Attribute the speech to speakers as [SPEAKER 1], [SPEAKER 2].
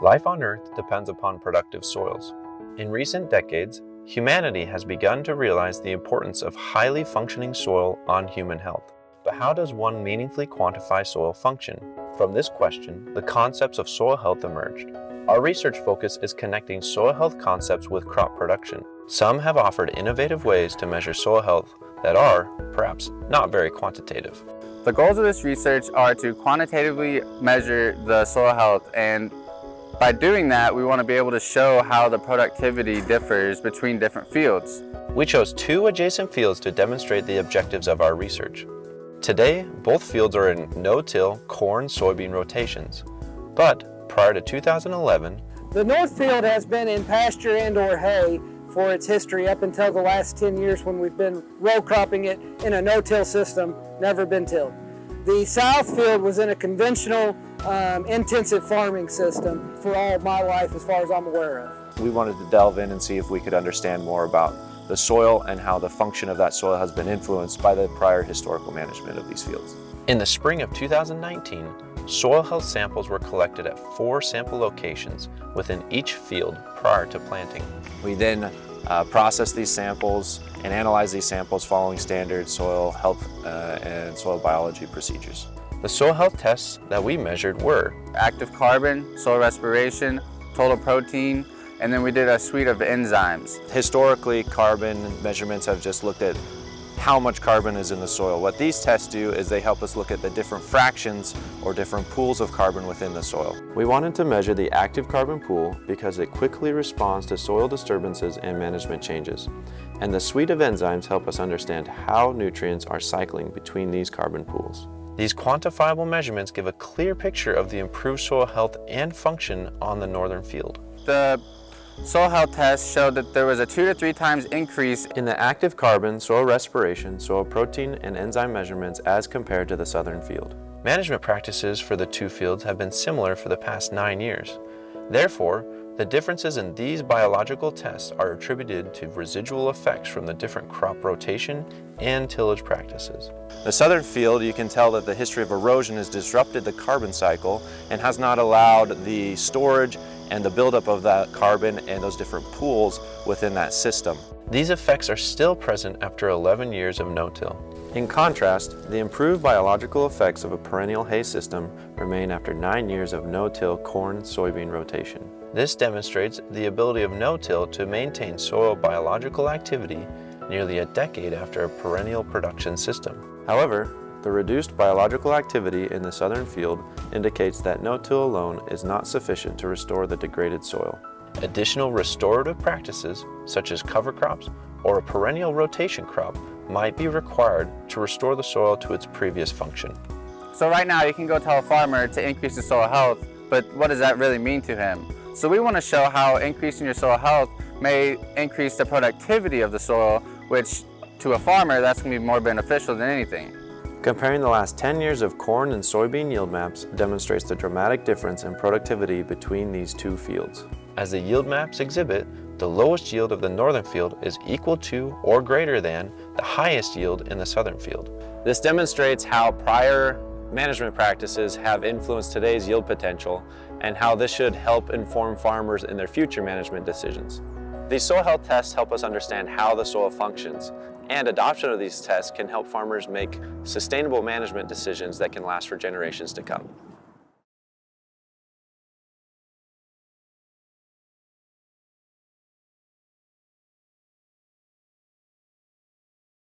[SPEAKER 1] Life on Earth depends upon productive soils. In recent decades, humanity has begun to realize the importance of highly functioning soil on human health. But how does one meaningfully quantify soil function? From this question, the concepts of soil health emerged. Our research focus is connecting soil health concepts with crop production. Some have offered innovative ways to measure soil health that are, perhaps, not very quantitative.
[SPEAKER 2] The goals of this research are to quantitatively measure the soil health, and by doing that, we want to be able to show how the productivity differs between different fields.
[SPEAKER 1] We chose two adjacent fields to demonstrate the objectives of our research. Today, both fields are in no-till corn-soybean rotations, but prior to 2011,
[SPEAKER 3] the north field has been in pasture and/or hay for its history up until the last 10 years when we've been row cropping it in a no-till system, never been tilled. The south field was in a conventional intensive farming system for all of my life as far as I'm aware of.
[SPEAKER 4] We wanted to delve in and see if we could understand more about the soil and how the function of that soil has been influenced by the prior historical management of these fields.
[SPEAKER 1] In the spring of 2019, soil health samples were collected at 4 sample locations within each field prior to planting.
[SPEAKER 4] We then process these samples and analyze these samples following standard soil health and soil biology procedures.
[SPEAKER 1] The soil health tests that we measured were
[SPEAKER 2] active carbon, soil respiration, total protein, and then we did a suite of enzymes.
[SPEAKER 4] Historically, carbon measurements have just looked at how much carbon is in the soil. What these tests do is they help us look at the different fractions or different pools of carbon within the soil. We wanted to measure the active carbon pool because it quickly responds to soil disturbances and management changes. And the suite of enzymes help us understand how nutrients are cycling between these carbon pools.
[SPEAKER 1] These quantifiable measurements give a clear picture of the improved soil health and function on the northern field.
[SPEAKER 2] The soil health test showed that there was a 2 to 3 times increase
[SPEAKER 4] in the active carbon, soil respiration, soil protein, and enzyme measurements as compared to the southern field.
[SPEAKER 1] Management practices for the two fields have been similar for the past 9 years. Therefore, the differences in these biological tests are attributed to residual effects from the different crop rotation and tillage practices.
[SPEAKER 4] The southern field, you can tell that the history of erosion has disrupted the carbon cycle and has not allowed the storage and the buildup of that carbon and those different pools within that system.
[SPEAKER 1] These effects are still present after 11 years of no-till.
[SPEAKER 4] In contrast, the improved biological effects of a perennial hay system remain after 9 years of no-till corn-soybean rotation.
[SPEAKER 1] This demonstrates the ability of no-till to maintain soil biological activity nearly a decade after a perennial production system.
[SPEAKER 4] However, the reduced biological activity in the southern field indicates that no-till alone is not sufficient to restore the degraded soil.
[SPEAKER 1] Additional restorative practices, such as cover crops or a perennial rotation crop, might be required to restore the soil to its previous function.
[SPEAKER 2] So right now you can go tell a farmer to increase the soil health, but what does that really mean to him? So we want to show how increasing your soil health may increase the productivity of the soil, which to a farmer that's going to be more beneficial than anything.
[SPEAKER 4] Comparing the last 10 years of corn and soybean yield maps demonstrates the dramatic difference in productivity between these two fields.
[SPEAKER 1] As the yield maps exhibit, the lowest yield of the northern field is equal to or greater than the highest yield in the southern field.
[SPEAKER 4] This demonstrates how prior management practices have influenced today's yield potential and how this should help inform farmers in their future management decisions. These soil health tests help us understand how the soil functions, and adoption of these tests can help farmers make sustainable management decisions that can last for generations to come.